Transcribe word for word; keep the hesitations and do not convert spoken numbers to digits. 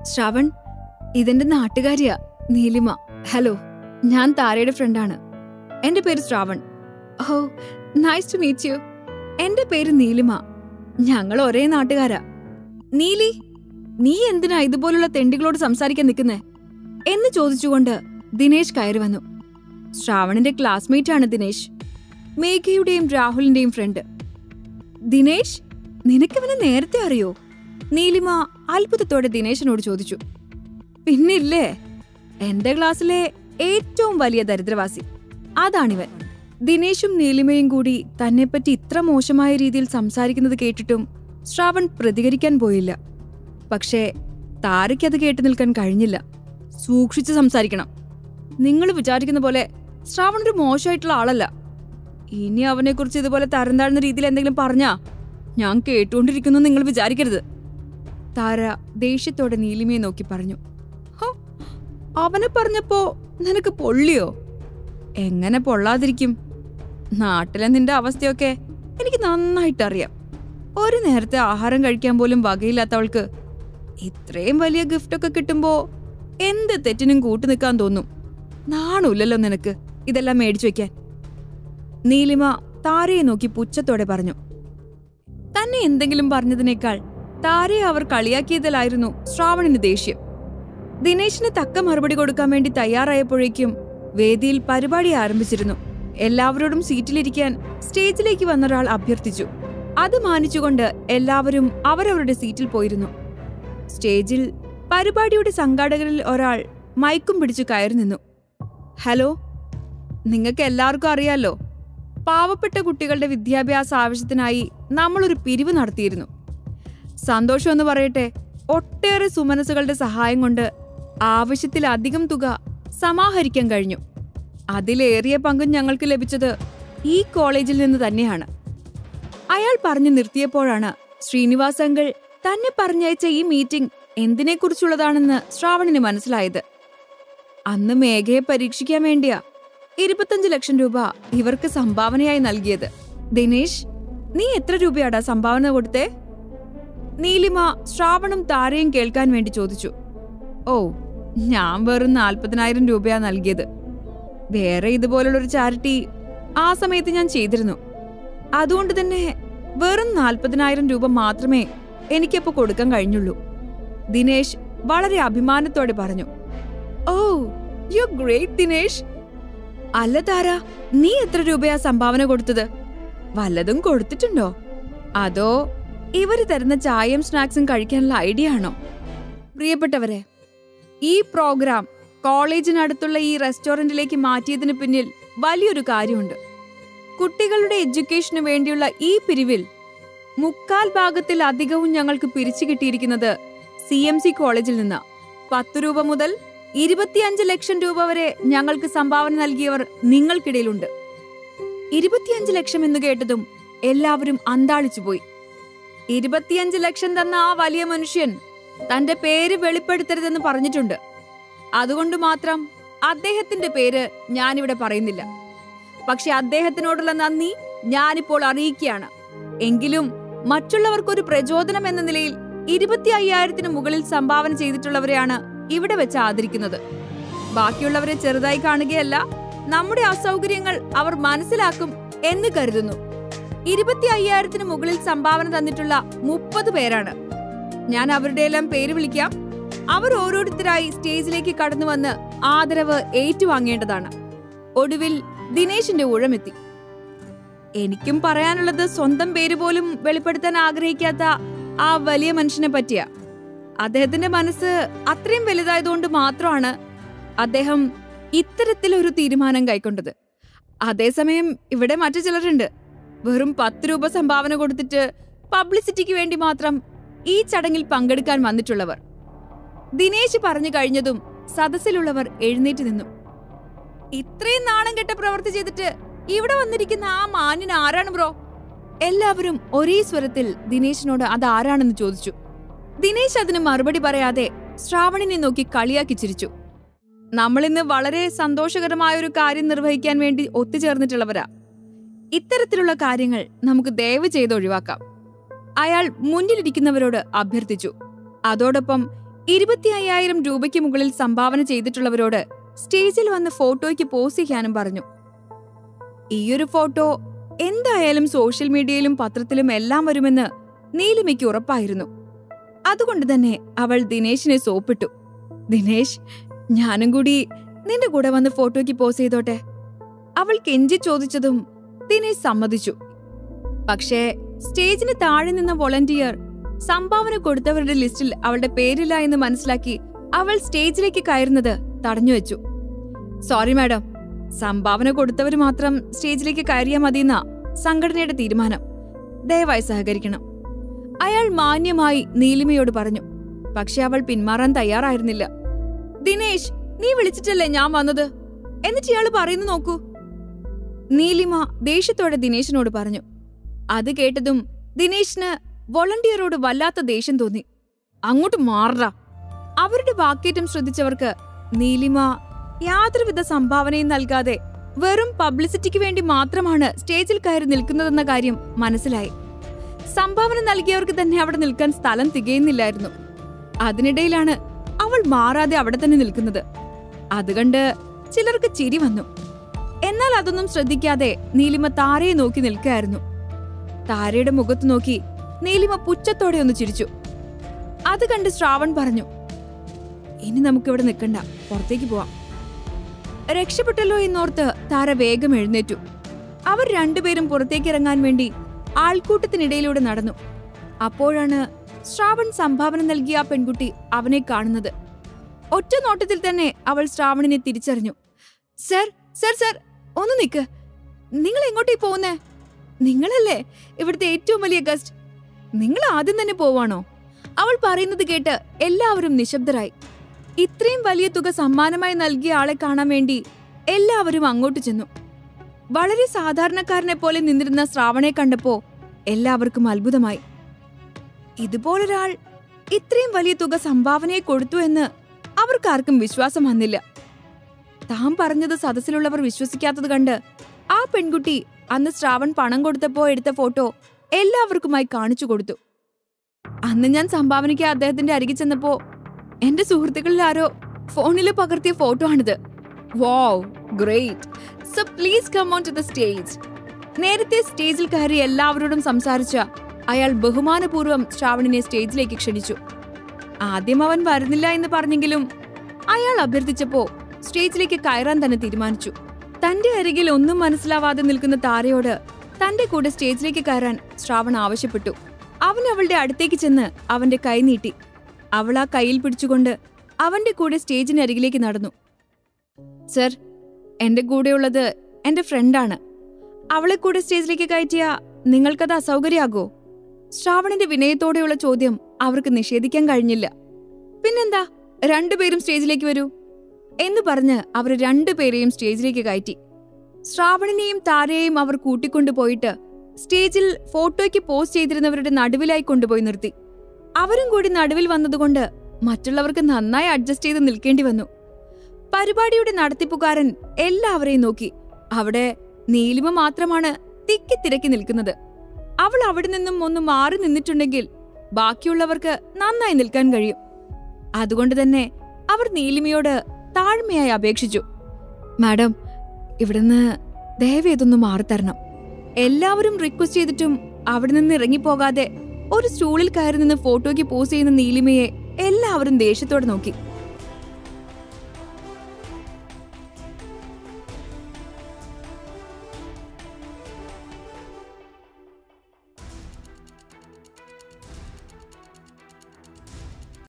ശ്രാവൺ, ഇതെന്റെ നാട്ടുകാരിയാ നീലിമ. ഹലോ, ഞാൻ താരയുടെ ഫ്രണ്ടാണ്. എന്റെ പേര് ശ്രാവൺ. ഓ, നൈസ് ടു മീറ്റ് യു. എന്റെ പേര് നീലിമ. ഞങ്ങൾ ഒരേ നാട്ടുകാരാ. നീലി, നീ എന്തിനാ ഇതുപോലുള്ള തെണ്ടികളോട് സംസാരിക്കാൻ നിൽക്കുന്നേ എന്ന് ചോദിച്ചുകൊണ്ട് ദിനേശ് കയറി വന്നു. ശ്രാവണിന്റെ ക്ലാസ്മേറ്റ് ആണ് ദിനേശ്, മേഘയുടെയും രാഹുലിന്റെയും ഫ്രണ്ട്. ദിനേശ്, നിനക്കിവനെ നേരത്തെ അറിയോ? നീലിമ അത്ഭുതത്തോടെ ദിനേശിനോട് ചോദിച്ചു. പിന്നില്ലേ, എന്റെ ക്ലാസ്സിലെ ഏറ്റവും വലിയ ദരിദ്രവാസി അതാണിവൻ. ദിനേശും നീലിമയും കൂടി തന്നെപ്പറ്റി ഇത്ര മോശമായ രീതിയിൽ സംസാരിക്കുന്നത് കേട്ടിട്ടും ശ്രാവൺ പ്രതികരിക്കാൻ പോയില്ല. പക്ഷേ താരയ്ക്കത് കേട്ടു നിൽക്കാൻ കഴിഞ്ഞില്ല. സൂക്ഷിച്ച് സംസാരിക്കണം. നിങ്ങൾ വിചാരിക്കുന്ന പോലെ ശ്രാവൺ ഒരു മോശമായിട്ടുള്ള ആളല്ല. ഇനി അവനെക്കുറിച്ച് ഇതുപോലെ തരം താഴ്ന്ന രീതിയിൽ എന്തെങ്കിലും പറഞ്ഞാ ഞാൻ കേട്ടുകൊണ്ടിരിക്കുന്നു നിങ്ങൾ വിചാരിക്കരുത്. താര ദേഷ്യത്തോടെ നീലിമയെ നോക്കി പറഞ്ഞു. ഹോ, അവനെ പറഞ്ഞപ്പോ നിനക്ക് പൊള്ളിയോ? എങ്ങനെ പൊള്ളാതിരിക്കും? നാട്ടിലെ നിന്റെ അവസ്ഥയൊക്കെ എനിക്ക് നന്നായിട്ടറിയാം. ഒരു നേരത്തെ ആഹാരം കഴിക്കാൻ പോലും വകയില്ലാത്തവൾക്ക് ഇത്രയും വലിയ ഗിഫ്റ്റൊക്കെ കിട്ടുമ്പോ എന്ത് തെറ്റിനും കൂട്ടു നിൽക്കാൻ തോന്നും. നാണമില്ലല്ലോ നിനക്ക് ഇതെല്ലാം മേടിച്ചു വെക്കാൻ. നീലിമ താരയെ നോക്കി പുച്ഛത്തോടെ പറഞ്ഞു. തന്നെ എന്തെങ്കിലും പറഞ്ഞതിനേക്കാൾ താരയെ അവർ കളിയാക്കിയതിലായിരുന്നു ശ്രാവണിന് ദേഷ്യം. ദിനേശിന് തക്ക മറുപടി കൊടുക്കാൻ വേണ്ടി തയ്യാറായപ്പോഴേക്കും വേദിയിൽ പരിപാടി ആരംഭിച്ചിരുന്നു. എല്ലാവരോടും സീറ്റിലിരിക്കാൻ സ്റ്റേജിലേക്ക് വന്നൊരാൾ അഭ്യർത്ഥിച്ചു. അത് മാനിച്ചുകൊണ്ട് എല്ലാവരും അവരവരുടെ സീറ്റിൽ പോയിരുന്നു. സ്റ്റേജിൽ പരിപാടിയുടെ സംഘാടകരിൽ ഒരാൾ മൈക്കും പിടിച്ചു കയറി നിന്നു. ഹലോ, നിങ്ങൾക്ക് എല്ലാവർക്കും അറിയാലോ, പാവപ്പെട്ട കുട്ടികളുടെ വിദ്യാഭ്യാസ ആവശ്യത്തിനായി നമ്മളൊരു പിരിവ് നടത്തിയിരുന്നു. സന്തോഷം എന്ന് പറയട്ടെ, ഒട്ടേറെ സുമനസുകളുടെ സഹായം കൊണ്ട് ആവശ്യത്തിലധികം തുക സമാഹരിക്കാൻ കഴിഞ്ഞു. അതിലേറിയ പങ്കും ഞങ്ങൾക്ക് ലഭിച്ചത് ഈ കോളേജിൽ നിന്ന് തന്നെയാണ്. അയാൾ പറഞ്ഞു നിർത്തിയപ്പോഴാണ് ശ്രീനിവാസ് അങ്കിൾ തന്നെ പറഞ്ഞയച്ച ഈ മീറ്റിംഗ് എന്തിനെക്കുറിച്ചുള്ളതാണെന്ന് ശ്രാവണിന് മനസ്സിലായത്. അന്ന് മേഘയെ പരീക്ഷിക്കാൻ വേണ്ടിയാ ഇരുപത്തഞ്ച് ലക്ഷം രൂപ ഇവർക്ക് സംഭാവനയായി നൽകിയത്. ദിനേശ്, നീ എത്ര രൂപയാടാ സംഭാവന കൊടുത്തേ? നീലിമ ശ്രാവണും താരയും കേൾക്കാൻ വേണ്ടി ചോദിച്ചു. ഓ, ഞാൻ വെറും നാൽപ്പതിനായിരം രൂപയാ നൽകിയത്. വേറെ ഇതുപോലുള്ളൊരു ചാരിറ്റി ആ സമയത്ത് ഞാൻ ചെയ്തിരുന്നു. അതുകൊണ്ട് തന്നെ വെറും നാൽപ്പതിനായിരം രൂപ മാത്രമേ എനിക്കപ്പോ കൊടുക്കാൻ കഴിഞ്ഞുള്ളൂ. ദിനേശ് വളരെ അഭിമാനത്തോടെ പറഞ്ഞു. ഓ, യു ഗ്രേറ്റ് ദിനേശ്. അല്ല താര, നീ എത്ര രൂപയാ സംഭാവന കൊടുത്തത്? വല്ലതും കൊടുത്തിട്ടുണ്ടോ? അതോ ഇവര് തരുന്ന ചായയും സ്നാക്സും കഴിക്കാനുള്ള ഐഡിയ ആണോ? പ്രിയപ്പെട്ടവരെ, ഈ പ്രോഗ്രാം കോളേജിനടുത്തുള്ള ഈ റെസ്റ്റോറന്റിലേക്ക് മാറ്റിയതിന് പിന്നിൽ വലിയൊരു കാര്യമുണ്ട്. കുട്ടികളുടെ എഡ്യൂക്കേഷന് വേണ്ടിയുള്ള ഈ പിരിവിൽ മുക്കാൽ ഭാഗത്തിൽ അധികവും ഞങ്ങൾക്ക് പിരിച്ചു കിട്ടിയിരിക്കുന്നത് സി എം സി കോളേജിൽ നിന്ന്. പത്ത് രൂപ മുതൽ ഇരുപത്തിയഞ്ച് ലക്ഷം രൂപ വരെ ഞങ്ങൾക്ക് സംഭാവന നൽകിയവർ നിങ്ങൾക്കിടയിലുണ്ട്. ഇരുപത്തിയഞ്ച് ലക്ഷം എന്ന് കേട്ടതും എല്ലാവരും അന്താളിച്ചുപോയി. ഇരുപത്തിയഞ്ച് ലക്ഷം തന്ന ആ വലിയ മനുഷ്യൻ തന്റെ പേര് വെളിപ്പെടുത്തരുതെന്ന് പറഞ്ഞിട്ടുണ്ട്. അതുകൊണ്ട് മാത്രം അദ്ദേഹത്തിന്റെ പേര് ഞാനിവിടെ പറയുന്നില്ല. പക്ഷെ അദ്ദേഹത്തിനോടുള്ള നന്ദി ഞാനിപ്പോൾ അറിയിക്കുകയാണ്. എങ്കിലും മറ്റുള്ളവർക്കൊരു പ്രചോദനം എന്ന നിലയിൽ ഇരുപത്തി അയ്യായിരത്തിന് മുകളിൽ സംഭാവന ചെയ്തിട്ടുള്ളവരെയാണ് ഇവിടെ വെച്ച് ആദരിക്കുന്നത്. ബാക്കിയുള്ളവരെ ചെറുതായി കാണുകയല്ല, നമ്മുടെ അസൗകര്യങ്ങൾ അവർ മനസ്സിലാക്കും എന്ന് കരുതുന്നു. ഇരുപത്തി അയ്യായിരത്തിന് മുകളിൽ സംഭാവന തന്നിട്ടുള്ള മുപ്പത് പേരാണ്. ഞാൻ അവരുടെ എല്ലാം പേര് വിളിക്കാം. അവർ ഓരോരുത്തരായി സ്റ്റേജിലേക്ക് കടന്നു വന്ന് ആദരവ് ഏറ്റുവാങ്ങേണ്ടതാണ്. ഒടുവിൽ ദിനേശിന്റെ ഊഴമെത്തി. എനിക്കും പറയാനുള്ളത് സ്വന്തം പേര് പോലും വെളിപ്പെടുത്താൻ ആഗ്രഹിക്കാത്ത ആ വലിയ മനുഷ്യനെ പറ്റിയാ. അദ്ദേഹത്തിന്റെ മനസ്സ് അത്രയും വലുതായതുകൊണ്ട് മാത്രമാണ് അദ്ദേഹം ഇത്തരത്തിലൊരു തീരുമാനം കൈക്കൊണ്ടത്. അതേസമയം ഇവിടെ മറ്റു ചിലരുണ്ട്, വെറും പത്ത് രൂപ സംഭാവന കൊടുത്തിട്ട് പബ്ലിസിറ്റിക്ക് വേണ്ടി മാത്രം ഈ ചടങ്ങിൽ പങ്കെടുക്കാൻ വന്നിട്ടുള്ളവർ. ദിനേശ് പറഞ്ഞു കഴിഞ്ഞതും സദസ്സിലുള്ളവർ എഴുന്നേറ്റ് നിന്നു. ഇത്രയും നാണം കെട്ട പ്രവൃത്തി ചെയ്തിട്ട് ഇവിടെ വന്നിരിക്കുന്ന ആ മാന്യൻ ആരാണ് ബ്രോ? എല്ലാവരും ഒരേ സ്വരത്തിൽ ദിനേശിനോട് അത് ആരാണെന്ന് ചോദിച്ചു. ദിനേശ് അതിന് മറുപടി പറയാതെ ശ്രാവണിനെ നോക്കി കളിയാക്കി ചിരിച്ചു. നമ്മളിന്ന് വളരെ സന്തോഷകരമായ ഒരു കാര്യം നിർവഹിക്കാൻ വേണ്ടി ഒത്തുചേർന്നിട്ടുള്ളവരാ. ഇത്തരത്തിലുള്ള കാര്യങ്ങൾ നമുക്ക് ദയവ് ചെയ്ത് ഒഴിവാക്കാം. അയാൾ മുന്നിലിരിക്കുന്നവരോട് അഭ്യർത്ഥിച്ചു. അതോടൊപ്പം ഇരുപത്തി അയ്യായിരം രൂപയ്ക്ക് മുകളിൽ സംഭാവന ചെയ്തിട്ടുള്ളവരോട് സ്റ്റേജിൽ വന്ന് ഫോട്ടോയ്ക്ക് പോസ് ചെയ്യാനും പറഞ്ഞു. ഈയൊരു ഫോട്ടോ എന്തായാലും സോഷ്യൽ മീഡിയയിലും പത്രത്തിലും എല്ലാം വരുമെന്ന് നീലിമയ്ക്ക് ഉറപ്പായിരുന്നു. അതുകൊണ്ട് തന്നെ അവൾ ദിനേശിനെ സോപ്പിട്ടു. ദിനേശ്, ഞാനും കൂടി നിന്റെ കൂടെ വന്ന് ഫോട്ടോയ്ക്ക് പോസ് ചെയ്തോട്ടെ? അവൾ കെഞ്ചി ചോദിച്ചതും ദിനേശ് സമ്മതിച്ചു. പക്ഷേ സ്റ്റേജിന് താഴെ നിന്ന വോളണ്ടിയർ സംഭാവന കൊടുത്തവരുടെ ലിസ്റ്റിൽ അവളുടെ പേരില്ല എന്ന് മനസ്സിലാക്കി അവൾ സ്റ്റേജിലേക്ക് കയറുന്നത് തടഞ്ഞുവെച്ചു. സോറി മാഡം, സംഭാവന കൊടുത്തവർ മാത്രം സ്റ്റേജിലേക്ക് കയറിയാൽ മതിയെന്ന സംഘടനയുടെ തീരുമാനം. ദയവായി സഹകരിക്കണം. അയാൾ മാന്യമായി നീലിമയോട് പറഞ്ഞു. പക്ഷെ അവൾ പിന്മാറാൻ തയ്യാറായിരുന്നില്ല. ദിനേശ്, നീ വിളിച്ചിട്ടല്ലേ ഞാൻ വന്നത്, എന്നിട്ട് ഇയാള് പറയുന്നു നോക്കൂ. നീലിമ ദേഷ്യത്തോടെ ദിനേശിനോട് പറഞ്ഞു. അത് കേട്ടതും ദിനേശിന് വോളണ്ടിയറോട് വല്ലാത്ത ദേഷ്യം തോന്നി. അങ്ങോട്ട് മാറാ. അവരുടെ വാക്കേറ്റം ശ്രദ്ധിച്ചവർക്ക് നീലിമ യാതൊരുവിധ സംഭാവനയും നൽകാതെ വെറും പബ്ലിസിറ്റിക്ക് വേണ്ടി മാത്രമാണ് സ്റ്റേജിൽ കയറി നിൽക്കുന്നതെന്ന കാര്യം മനസ്സിലായി. സംഭാവന നൽകിയവർക്ക് തന്നെ അവിടെ നിൽക്കാൻ സ്ഥലം തികയുന്നില്ലായിരുന്നു. അതിനിടയിലാണ് അവൾ മാറാതെ അവിടെ തന്നെ നിൽക്കുന്നത്. അതുകണ്ട് ചിലർക്ക് ചിരി വന്നു. എന്നാൽ അതൊന്നും ശ്രദ്ധിക്കാതെ നീലിമ താരയെ നോക്കി നിൽക്കുകയായിരുന്നു. താരയുടെ മുഖത്ത് നോക്കി നീലിമ പുച്ഛത്തോടെ ഒന്ന് ചിരിച്ചു. അത് കണ്ട് ശ്രാവൺ പറഞ്ഞു, ഇനി നമുക്കിവിടെ നിൽക്കണ്ട, പുറത്തേക്ക് പോവാം. രക്ഷപ്പെട്ടല്ലോ എന്നോർത്ത് താര വേഗം എഴുന്നേറ്റു. അവർ രണ്ടുപേരും പുറത്തേക്ക് ഇറങ്ങാൻ വേണ്ടി ആൾക്കൂട്ടത്തിനിടയിലൂടെ നടന്നു. അപ്പോഴാണ് ശ്രാവൺ സംഭാവന നൽകിയ ആ പെൺകുട്ടി അവനെ കാണുന്നത്. ഒറ്റ നോട്ടത്തിൽ തന്നെ അവൾ ശ്രാവണിനെ തിരിച്ചറിഞ്ഞു. സർ സർ സർ ഒന്ന് നിക്ക്, നിങ്ങൾ എങ്ങോട്ടേ പോകുന്നേ? നിങ്ങളല്ലേ ഇവിടുത്തെ ഏറ്റവും വലിയ ഗസ്റ്റ്. നിങ്ങൾ ആദ്യം തന്നെ പോവാണോ? അവൾ പറയുന്നത് കേട്ട് എല്ലാവരും നിശബ്ദരായി. ഇത്രയും വലിയ തുക സമ്മാനമായി നൽകിയ ആളെ കാണാൻ വേണ്ടി എല്ലാവരും അങ്ങോട്ട് ചെന്നു. വളരെ സാധാരണക്കാരനെ പോലെ നിന്നിരുന്ന ശ്രാവണെ കണ്ടപ്പോ എല്ലാവർക്കും അത്ഭുതമായി. ഇതുപോലൊരാൾ ഇത്രയും വലിയ തുക സംഭാവനയെ കൊടുത്തു എന്ന് അവർക്കാർക്കും വിശ്വാസം വന്നില്ല. താൻ പറഞ്ഞത് സദസ്സിലുള്ളവർ വിശ്വസിക്കാത്തത് കണ്ട് ആ പെൺകുട്ടി അന്ന് ശ്രാവൺ പണം കൊടുത്തപ്പോ എടുത്ത ഫോട്ടോ എല്ലാവർക്കുമായി കാണിച്ചു കൊടുത്തു. അന്ന് ഞാൻ സംഭാവനയ്ക്ക് അദ്ദേഹത്തിന്റെ അരികിൽ ചെന്നപ്പോ എന്റെ സുഹൃത്തുക്കളിൽ ആരോ ഫോണിൽ പകർത്തിയ ഫോട്ടോ ആണിത്. Wow, great. So please come on to the stage. നേരത്തെ സ്റ്റേജിൽ കയറി എല്ലാവരോടും സംസാരിച്ച അയാൾ ബഹുമാനപൂർവ്വം ശ്രാവണിനെ സ്റ്റേജിലേക്ക് ക്ഷണിച്ചു. ആദ്യം അവൻ വരുന്നില്ല എന്ന് പറഞ്ഞെങ്കിലും അയാൾ അഭ്യർത്ഥിച്ചപ്പോ സ്റ്റേജിലേക്ക് കയറാൻ തന്നെ തീരുമാനിച്ചു. തന്റെ അരികിൽ ഒന്നും മനസ്സിലാവാതെ നിൽക്കുന്ന താരയോട് തന്റെ കൂടെ സ്റ്റേജിലേക്ക് കയറാൻ ശ്രാവൺ ആവശ്യപ്പെട്ടു. അവൻ അവളുടെ അടുത്തേക്ക് ചെന്ന് അവന്റെ കൈ നീട്ടി. അവൾ ആ കൈയിൽ പിടിച്ചുകൊണ്ട് അവന്റെ കൂടെ സ്റ്റേജിനരികിലേക്ക് നടന്നു. സർ, എന്റെ കൂടെയുള്ളത് എന്റെ ഫ്രണ്ടാണ്. അവളെ കൂടെ സ്റ്റേജിലേക്ക് കയറ്റിയ നിങ്ങൾക്കത് അസൗകര്യാകോ? ശ്രാവണിന്റെ വിനയത്തോടെയുള്ള ചോദ്യം അവർക്ക് നിഷേധിക്കാൻ കഴിഞ്ഞില്ല. പിന്നെന്താ, രണ്ടുപേരും സ്റ്റേജിലേക്ക് വരൂ എന്ന് പറഞ്ഞ് അവർ രണ്ടുപേരെയും സ്റ്റേജിലേക്ക് കയറ്റി. ശ്രാവണിനെയും താരയെയും അവർ കൂട്ടിക്കൊണ്ടുപോയിട്ട് സ്റ്റേജിൽ ഫോട്ടോയ്ക്ക് പോസ്റ്റ് ചെയ്തിരുന്നവരുടെ നടുവിലായി കൊണ്ടുപോയി നിർത്തി. അവരും കൂടി നടുവിൽ വന്നതുകൊണ്ട് മറ്റുള്ളവർക്ക് നന്നായി അഡ്ജസ്റ്റ് ചെയ്ത് നിൽക്കേണ്ടി വന്നു. പരിപാടിയുടെ നടത്തിപ്പുകാരൻ എല്ലാവരെയും നോക്കി. അവിടെ നീലിമ മാത്രമാണ് തിക്കി തിരക്കി നിൽക്കുന്നത്. അവൾ അവിടെ നിന്നും ഒന്ന് മാറി നിന്നിട്ടുണ്ടെങ്കിൽ ബാക്കിയുള്ളവർക്ക് നന്നായി നിൽക്കാൻ കഴിയും. അതുകൊണ്ട് തന്നെ അവർ നീലിമയോട് താഴ്മയായി അപേക്ഷിച്ചു, മാഡം, ഇവിടുന്ന് ദയവേതൊന്ന് മാറിത്തരണം. എല്ലാവരും റിക്വസ്റ്റ് ചെയ്തിട്ടും അവിടെ നിന്ന് ഇറങ്ങിപ്പോകാതെ ഒരു സ്റ്റൂളിൽ കയറി നിന്ന് ഫോട്ടോയ്ക്ക് പോസ് ചെയ്യുന്ന നീലിമയെ എല്ലാവരും ദേഷ്യത്തോടെ നോക്കി.